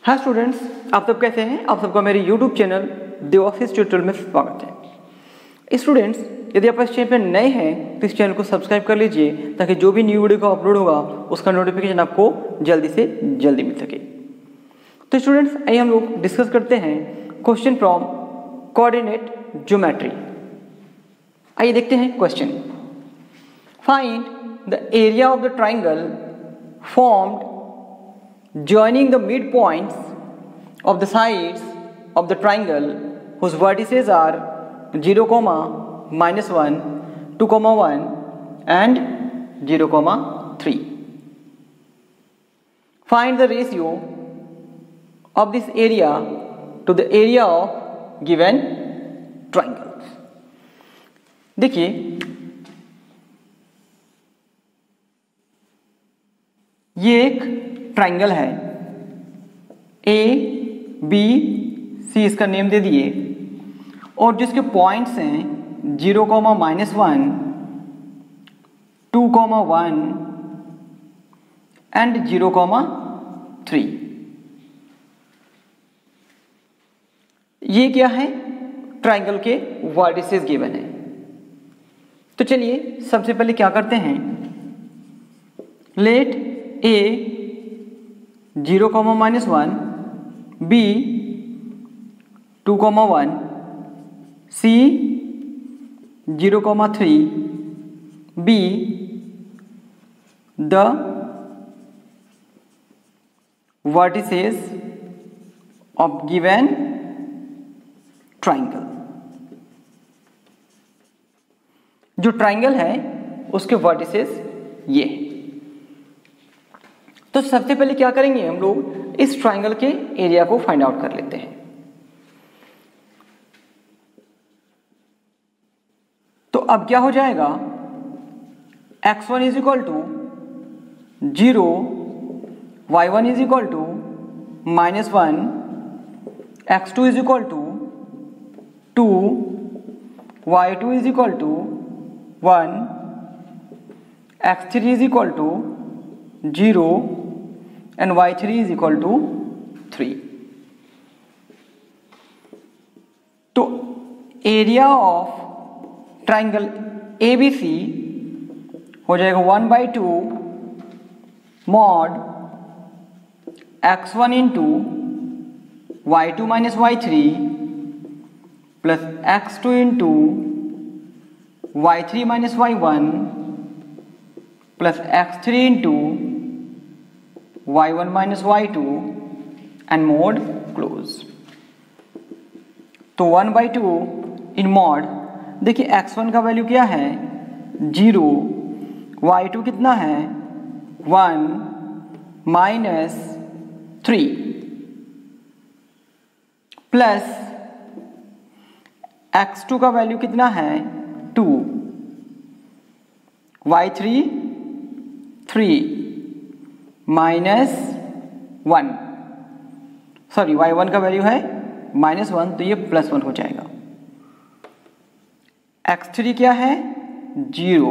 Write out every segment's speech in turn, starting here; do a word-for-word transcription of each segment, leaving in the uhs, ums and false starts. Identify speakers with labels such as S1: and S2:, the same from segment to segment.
S1: हाँ स्टूडेंट्स, आप सब कैसे हैं? आप सबका मेरे यूट्यूब चैनल देवाशीष ट्यूटोरियल में स्वागत है। स्टूडेंट्स, यदि आप इस चैनल पर नए हैं तो इस चैनल को सब्सक्राइब कर लीजिए ताकि जो भी न्यू वीडियो का अपलोड होगा उसका नोटिफिकेशन आपको जल्दी से जल्दी मिल सके। तो स्टूडेंट्स, आइए हम लोग डिस्कस करते हैं क्वेश्चन फ्रॉम कोऑर्डिनेट ज्योमेट्री। आइए देखते हैं question. Find the area of the triangle formed joining the midpoints of the sides of the triangle whose vertices are zero, minus one, two, one and zero, three. Find the ratio of this area to the area of given triangle. देखिए, ये एक triangle है, ए B सी इसका name दे दिए, और जिसके points हैं zero comma minus one, two comma one and zero comma three. ये क्या है? ट्राइंगल के वर्टिसेस गिवन है। तो चलिए सबसे पहले क्या करते हैं, let A zero comma minus one, B two comma one, C zero comma three, be the vertices of given triangle. जो ट्राइंगल है उसके वर्टिसेस ये है। तो सबसे पहले क्या करेंगे, हम लोग इस ट्राइंगल के एरिया को फाइंड आउट कर लेते हैं। तो अब क्या हो जाएगा, x one is equal to zero, y one is equal to minus one, x two is equal to two, y two is equal to one, x three is equal to zero and y three is equal to three. तो area of triangle A B C हो जाएगा one by two mod x one into y two minus y three plus x two into y three minus y one plus x three into y one minus y two and mod close. तो one by two in mod, देखिए x one का value क्या है, zero, y two कितना है, one minus three plus x two का value कितना है, two, y three three minus one, sorry y one का वैल्यू है माइनस वन, तो ये प्लस वन हो जाएगा। एक्स थ्री क्या है, जीरो,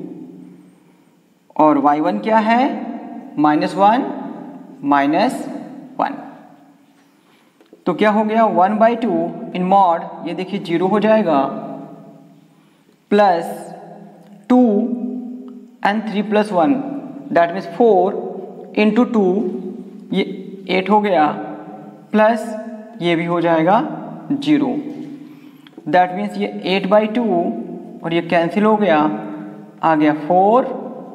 S1: और वाई वन क्या है, माइनस वन माइनस वन। तो क्या हो गया, one by two in mod, ये देखिए जीरो हो जाएगा, plus two and three plus one, that means four into two, ये एट हो गया, प्लस ये भी हो जाएगा जीरो, दैट मीन्स ये एट बाई टू और ये कैंसिल हो गया, आ गया फोर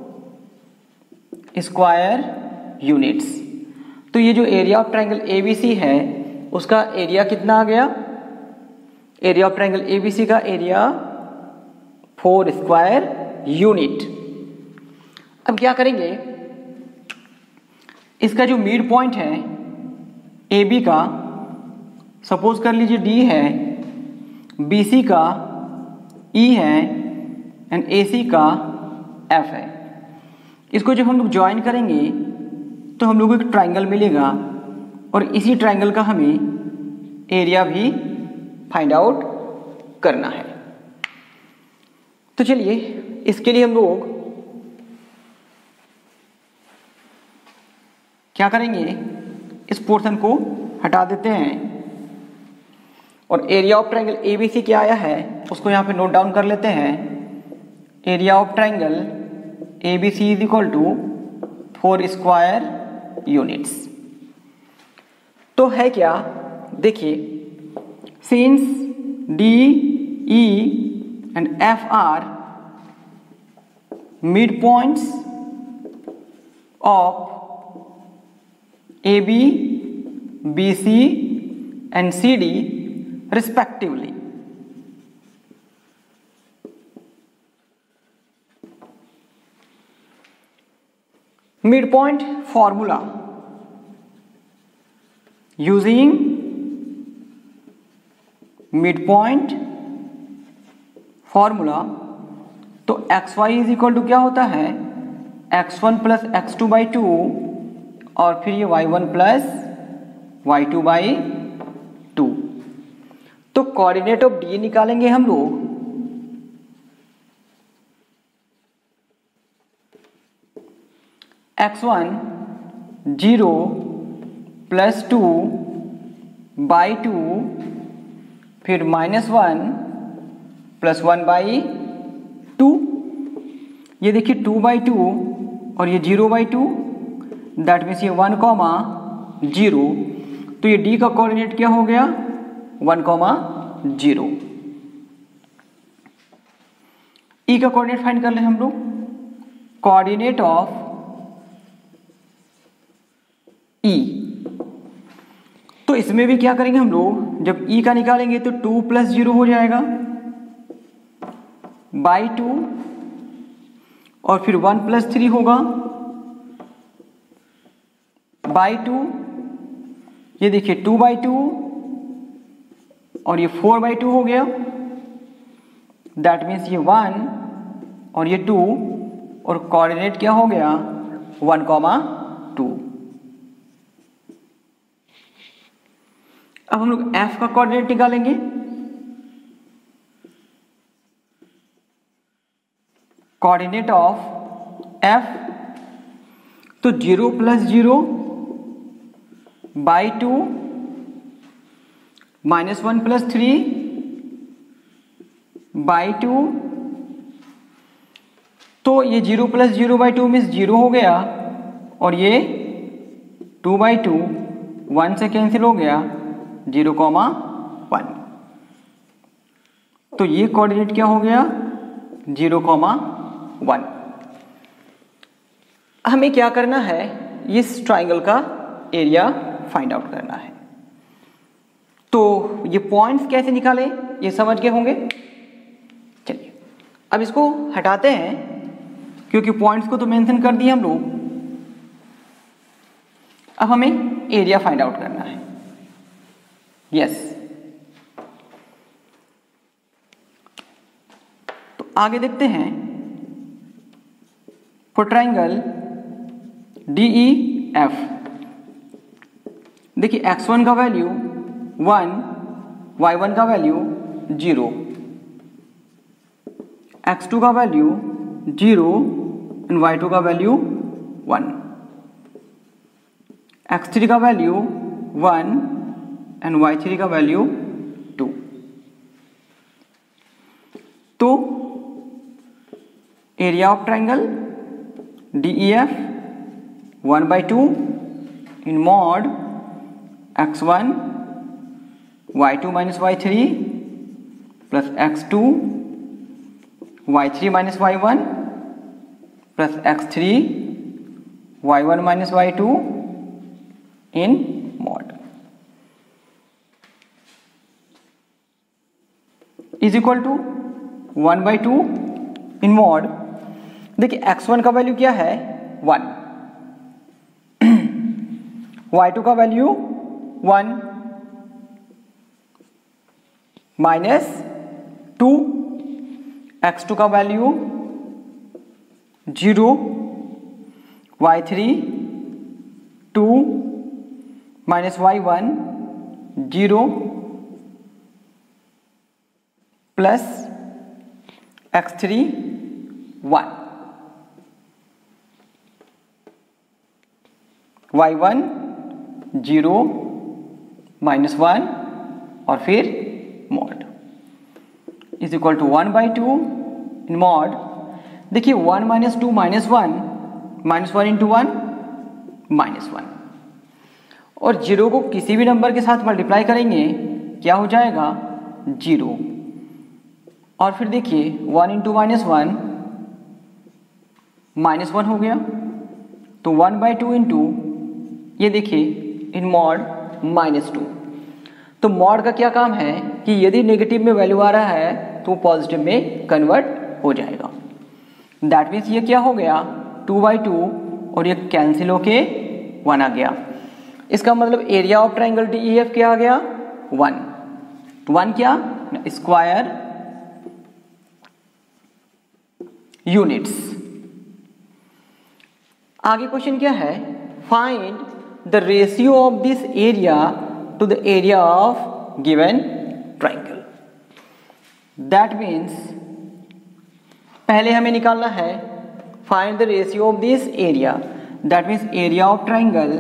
S1: स्क्वायर यूनिट्स। तो ये जो area of triangle A B C है उसका एरिया कितना आ गया, area of triangle A B C का एरिया फोर स्क्वायर यूनिट। अब क्या करेंगे, इसका जो मिड पॉइंट है ए बी का, सपोज कर लीजिए डी है, बी सी का ई है एंड ए सी का एफ है। इसको जब हम लोग ज्वाइन करेंगे तो हम लोग को एक ट्राइंगल मिलेगा और इसी ट्राइंगल का हमें एरिया भी फाइंड आउट करना है। तो चलिए इसके लिए हम लोग क्या करेंगे, इस पोर्शन को हटा देते हैं और area of triangle A B C क्या आया है उसको यहाँ पे नोट डाउन कर लेते हैं। Area of triangle A B C is equal to four square units. तो है क्या, देखिए, since D E and F are mid points of A B, B C and C D respectively. Midpoint formula using midpoint formula तो x y is equal to क्या होता है x one plus x two by two और फिर ये y one plus y two by two. तो coordinate of D निकालेंगे हम लोग, x one zero plus two by two फिर minus one plus one by two. ये देखिए टू बाई टू और ये zero by two, that means ये वन कॉमा जीरो। तो ये डी का कोऑर्डिनेट क्या हो गया वन कॉमा जीरो। ई का कोऑर्डिनेट फाइंड कर ले हम लोग, कोऑर्डिनेट ऑफ ई। तो इसमें भी क्या करेंगे हम लोग, जब ई का निकालेंगे तो टू प्लस जीरो हो जाएगा बाई टू और फिर वन प्लस थ्री होगा बाई टू। ये देखिए टू बाई टू और ये फोर बाई टू हो गया, दैट मीन्स ये वन और ये टू और कोऑर्डिनेट क्या हो गया वन कॉमा टू। अब हम लोग एफ का कोऑर्डिनेट निकालेंगे, कोऑर्डिनेट ऑफ एफ तो zero plus zero by two minus one plus three by two. तो ये zero plus zero by two means zero हो गया और ये टू बाई टू वन से कैंसिल हो गया जीरो कॉमा वन। तो ये कोऑर्डिनेट क्या हो गया जीरो कॉमा वन। हमें क्या करना है, इस ट्राइंगल का एरिया फाइंड आउट करना है। तो ये पॉइंट्स कैसे निकाले ये समझ गए होंगे। चलिए अब इसको हटाते हैं क्योंकि पॉइंट्स को तो मेंशन कर दिए हम लोग। अब हमें एरिया फाइंड आउट करना है। Yes yes. तो आगे देखते हैं, for triangle D E F देखिए एक्स वन का वैल्यू वन, वाई वन का वैल्यू जीरो, एक्स टू का value zero and y two का वैल्यू वन, एक्स थ्री का value one and y three का वैल्यू टू। तो area of triangle D E F one by two in mod x one y two minus y three plus x to y three minus y one plus x three y one minus y two in mod is equal to one by two in mod. देखिए x one का value क्या है one, y two का value one minus two, x two का value zero, y three two minus y one zero plus x three one, y one zero minus one और फिर mod is equal to one by two in mod. देखिए one minus two minus one, minus one into one minus one, और zero को किसी भी number के साथ multiply करेंगे क्या हो जाएगा जीरो। और फिर देखिए one into minus one minus one हो गया, तो वन बाई टू इंटू ये देखिए इन मॉड माइनस टू। तो मॉड का क्या काम है कि यदि नेगेटिव में वैल्यू आ रहा है तो पॉजिटिव में कन्वर्ट हो जाएगा। दैट मीन्स ये क्या हो गया टू बाई टू और ये कैंसिल होके वन आ गया। इसका मतलब area of triangle D E F क्या आ गया वन। वन क्या स्क्वायर यूनिट्स। आगे क्वेश्चन क्या है, find the ratio of this area to the area of given triangle. That means पहले हमें निकालना है find the ratio of this area, that means area of triangle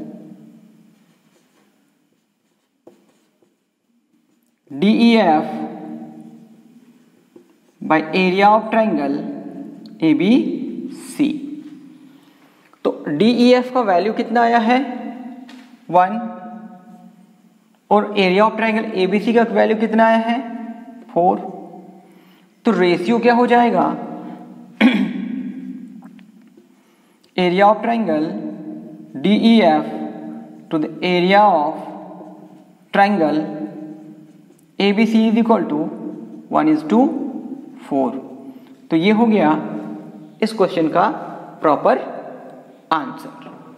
S1: D E F by area of triangle A B C. तो D E F का value कितना आया है one, और area of triangle A B C का value कितना आया है फोर। तो रेशियो क्या हो जाएगा area of triangle D E F to the area of triangle A B C is equal to one is to four. तो ये हो गया इस क्वेश्चन का प्रॉपर आंसर।